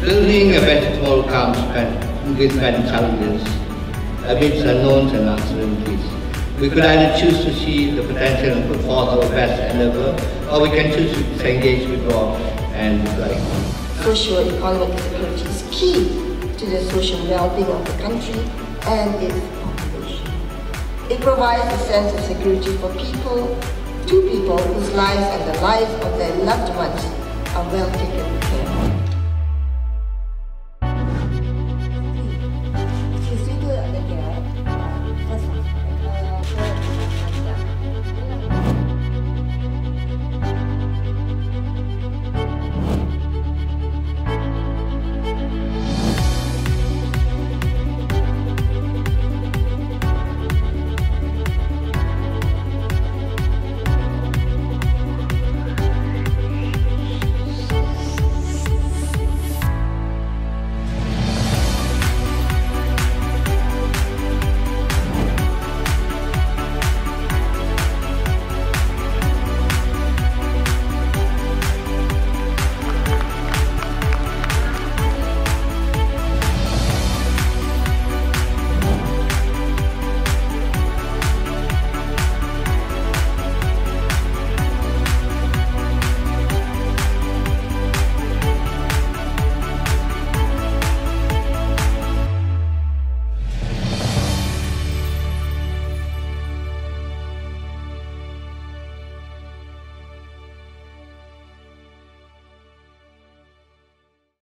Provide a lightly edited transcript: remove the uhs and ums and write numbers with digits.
Building a better tomorrow comes with many challenges, amidst unknowns and uncertainties. We could either choose to see the potential and put forth our best endeavor, or we can choose to disengage, withdraw, and reflect. Socio-economic security is key to the social well-being of the country and its population. It provides a sense of security for people, to people whose lives and the lives of their loved ones are well taken